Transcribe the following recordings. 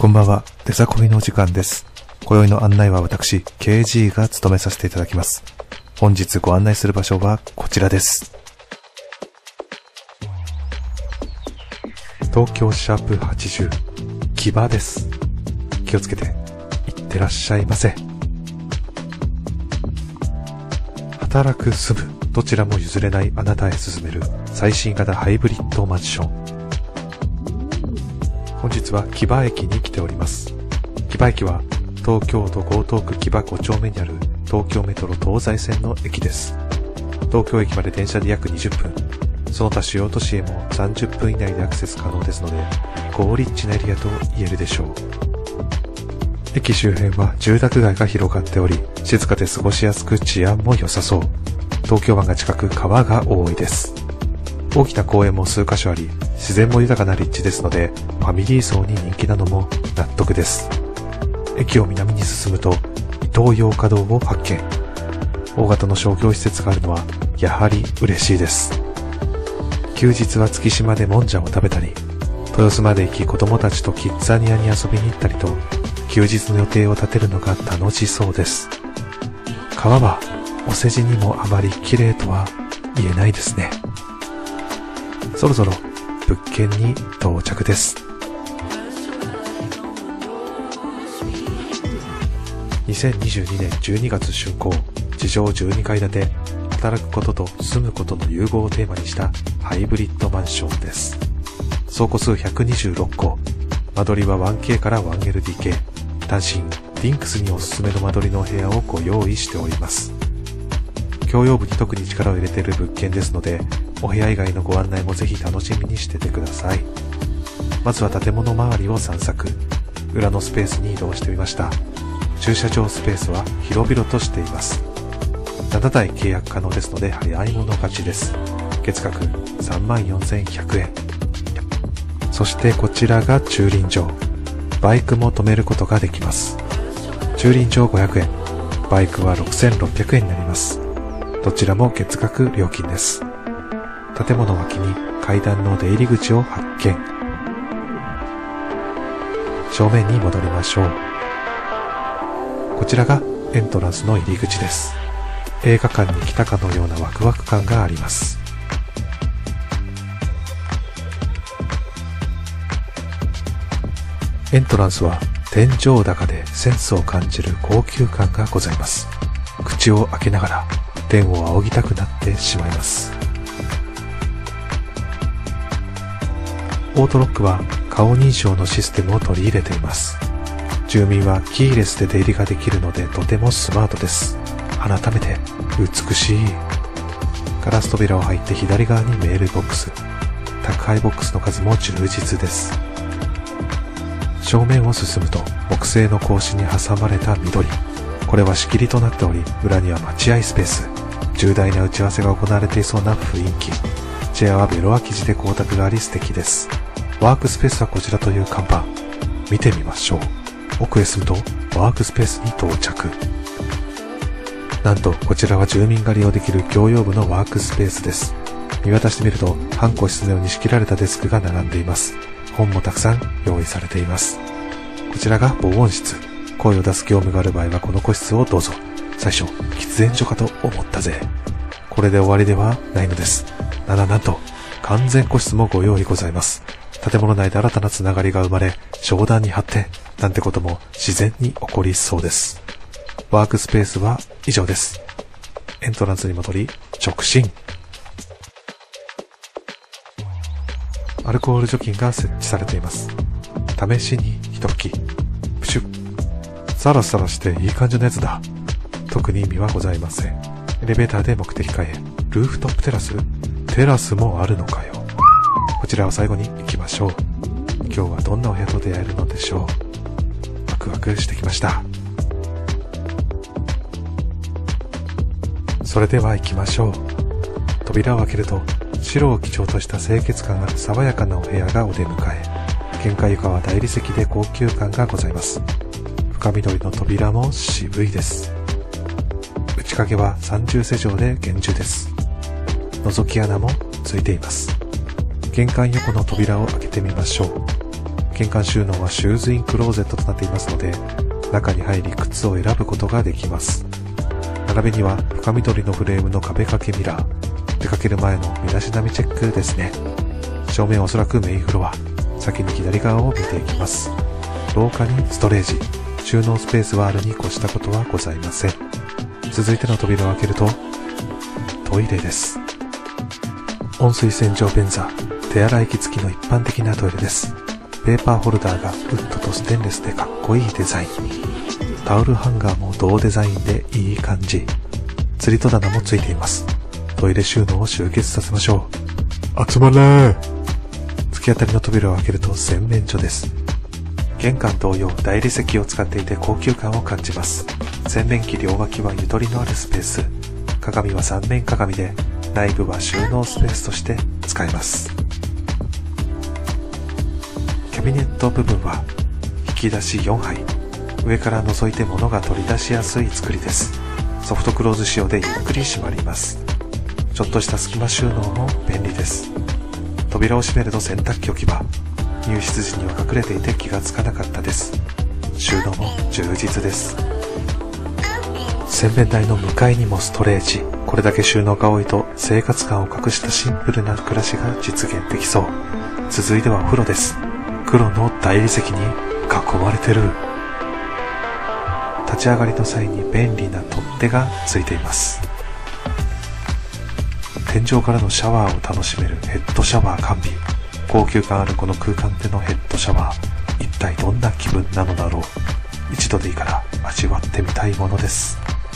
こんばんは、デザコミのお時間です。今宵の案内は私、KG が務めさせていただきます。本日ご案内する場所はこちらです。東京シャープ80、木場です。気をつけて、いってらっしゃいませ。働く、住む、どちらも譲れないあなたへ進める最新型ハイブリッドマンション。本日は木場駅に来ております。木場駅は東京都江東区木場5丁目にある東京メトロ東西線の駅です。東京駅まで電車で約20分、その他主要都市へも30分以内でアクセス可能ですので、好立地なエリアと言えるでしょう。駅周辺は住宅街が広がっており、静かで過ごしやすく治安も良さそう。東京湾が近く川が多いです。大きな公園も数カ所あり、自然も豊かな立地ですので、ファミリー層に人気なのも納得です。駅を南に進むと、イトーヨーカドーを発見。大型の商業施設があるのは、やはり嬉しいです。休日は月島でもんじゃを食べたり、豊洲まで行き子供たちとキッザニアに遊びに行ったりと、休日の予定を立てるのが楽しそうです。川はお世辞にもあまり綺麗とは言えないですね。そろそろ物件に到着です。2022年12月竣工、地上12階建て、働くことと住むことの融合をテーマにしたハイブリッドマンションです。総戸数126戸、間取りは 1K から 1LDK、単身リンクスにおすすめの間取りの部屋をご用意しております。共用部に特に力を入れている物件ですので、お部屋以外のご案内もぜひ楽しみにしててください。まずは建物周りを散策、裏のスペースに移動してみました。駐車場スペースは広々としています。7台契約可能ですので早い者勝ちです。月額34,100円。そしてこちらが駐輪場。バイクも止めることができます。駐輪場500円、バイクは6,600円になります。どちらも月額料金です。建物脇に階段の出入り口を発見。正面に戻りましょう。こちらがエントランスの入り口です。映画館に来たかのようなワクワク感があります。エントランスは天井高でセンスを感じる高級感がございます。口を開けながら天を仰ぎたくなってしまいます。オートロックは顔認証のシステムを取り入れています。住民はキーレスで出入りができるのでとてもスマートです。改めて美しい。ガラス扉を入って左側にメールボックス、宅配ボックスの数も充実です。正面を進むと木製の格子に挟まれた緑、これは仕切りとなっており、裏には待合スペース、重大な打ち合わせが行われていそうな雰囲気。チェアはベロア生地で光沢があり素敵です。ワークスペースはこちらという看板、見てみましょう。奥へ進むとワークスペースに到着。なんとこちらは住民が利用できる共用部のワークスペースです。見渡してみると半個室のように仕切られたデスクが並んでいます。本もたくさん用意されています。こちらが防音室。声を出す業務がある場合はこの個室をどうぞ。最初喫煙所かと思ったぜ。これで終わりではないのです。なんと完全個室もご用意ございます。建物内で新たなつながりが生まれ、商談に発展なんてことも自然に起こりそうです。ワークスペースは以上です。エントランスに戻り直進。アルコール除菌が設置されています。試しに一吹き、プシュッ、サラサラしていい感じのやつだ。特に意味はございません。エレベーターで目的階へ。ルーフトップテラス？テラスもあるのかよ。こちらは最後に行きましょう。今日はどんなお部屋と出会えるのでしょう。ワクワクしてきました。それでは行きましょう。扉を開けると白を基調とした清潔感ある爽やかなお部屋がお出迎え。玄関床は大理石で高級感がございます。深緑の扉も渋いです。内掛けは三重施錠で厳重です。覗き穴もついています。玄関横の扉を開けてみましょう。 玄関収納はシューズインクローゼットとなっていますので、中に入り靴を選ぶことができます。並びには深緑のフレームの壁掛けミラー、出かける前の身だしなみチェックですね。正面はおそらくメインフロア、先に左側を見ていきます。廊下にストレージ、収納スペースはあるに越したことはございません。続いての扉を開けると、トイレです。温水洗浄便座、手洗い機付きの一般的なトイレです。ペーパーホルダーがウッドとステンレスでかっこいいデザイン。タオルハンガーも同デザインでいい感じ。釣り戸棚もついています。トイレ収納を集結させましょう。集まれー。突き当たりの扉を開けると洗面所です。玄関同様大理石を使っていて高級感を感じます。洗面器両脇はゆとりのあるスペース。鏡は3面鏡で、内部は収納スペースとして使えます。キャビネット部分は引き出し4杯、上から覗いて物が取り出しやすい作りです。ソフトクローズ仕様でゆっくり閉まります。ちょっとした隙間収納も便利です。扉を閉めると洗濯機置き場、入室時には隠れていて気がつかなかったです。収納も充実です。洗面台の向かいにもストレージ。これだけ収納が多いと生活感を隠したシンプルな暮らしが実現できそう。続いてはお風呂です。黒の大理石に囲まれてる。立ち上がりの際に便利な取っ手がついています。天井からのシャワーを楽しめるヘッドシャワー完備。高級感あるこの空間でのヘッドシャワー、一体どんな気分なのだろう。一度でいいから味わってみたいものです。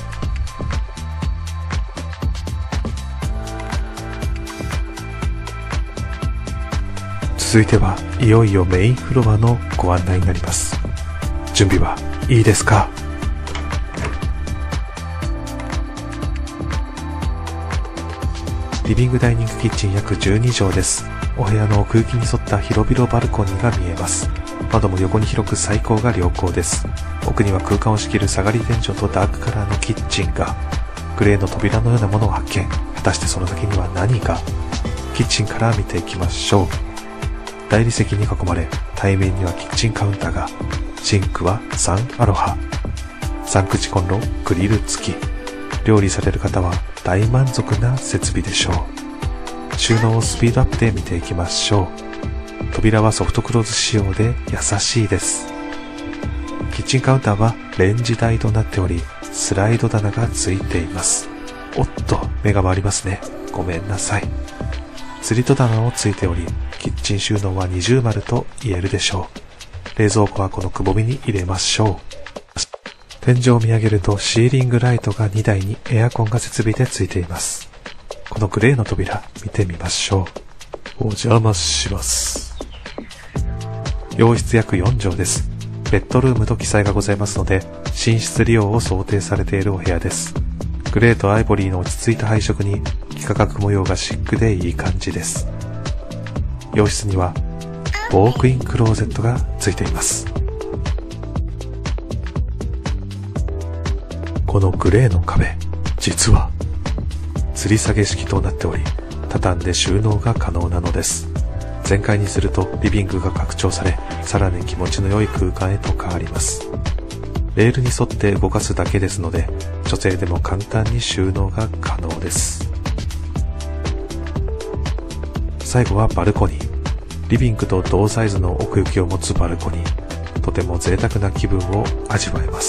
続いてはいよいよメインフロアのご案内になります。準備はいいですか？リビングダイニングキッチン約12畳です。お部屋の奥行きに沿った広々バルコニーが見えます。窓も横に広く採光が良好です。奥には空間を仕切る下がり天井とダークカラーのキッチンが、グレーの扉のようなものを発見。果たしてその先には何が？キッチンから見ていきましょう。大理石に囲まれ、対面にはキッチンカウンターが、シンクは3アロハ、3口コンロ、グリル付き。料理される方は大満足な設備でしょう。収納をスピードアップで見ていきましょう。扉はソフトクローズ仕様で優しいです。キッチンカウンターはレンジ台となっており、スライド棚がついています。おっと、目が回りますね。ごめんなさい。釣り戸棚もついており、キッチン収納は二重丸と言えるでしょう。冷蔵庫はこのくぼみに入れましょう。天井を見上げるとシーリングライトが2台にエアコンが設備でついています。このグレーの扉見てみましょう。お邪魔します。洋室約4畳です。ベッドルームと記載がございますので、寝室利用を想定されているお部屋です。グレーとアイボリーの落ち着いた配色に幾何学模様がシックでいい感じです。洋室にはウォークインクローゼットがついています。このグレーの壁、実は吊り下げ式となっており、畳んで収納が可能なのです。全開にするとリビングが拡張され、さらに気持ちの良い空間へと変わります。レールに沿って動かすだけですので、女性でも簡単に収納が可能です。最後はバルコニー。リビングと同サイズの奥行きを持つバルコニー。とても贅沢な気分を味わえます。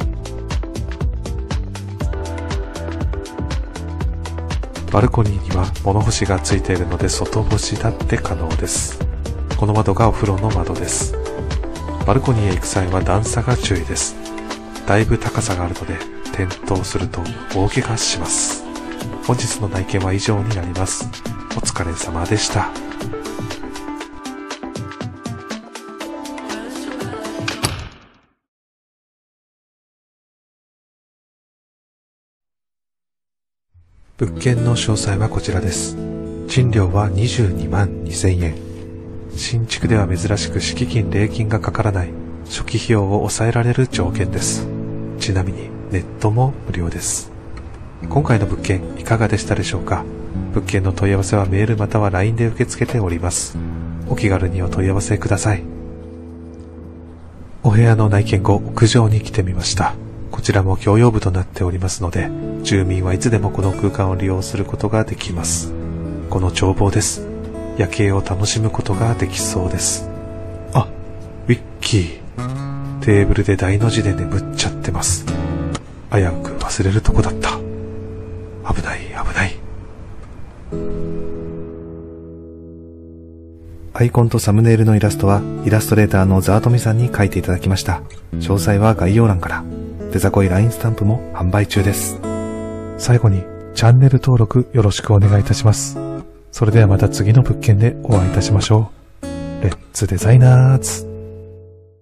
バルコニーには物干しがついているので外干しだって可能です。この窓がお風呂の窓です。バルコニーへ行く際は段差が注意です。だいぶ高さがあるので転倒すると大怪我します。本日の内見は以上になります。お疲れ様でした。物件の詳細はこちらです。賃料は22万2000円。新築では珍しく敷金礼金がかからない初期費用を抑えられる条件です。ちなみにネットも無料です。今回の物件いかがでしたでしょうか？物件の問い合わせはメールまたは LINE で受け付けております。お気軽にお問い合わせください。 お部屋の内見後、屋上に来てみました。こちらも共用部となっておりますので、住民はいつでもこの空間を利用することができます。この眺望です。夜景を楽しむことができそうです。あ、ウィッキー。テーブルで大の字で眠っちゃってます。危うく忘れるとこだった。危ない危ない。アイコンとサムネイルのイラストはイラストレーターのザートミさんに描いていただきました。詳細は概要欄から。デザコイ LINE スタンプも販売中です。最後にチャンネル登録よろしくお願いいたします。それではまた次の物件でお会いいたしましょう。レッツデザイナーズ。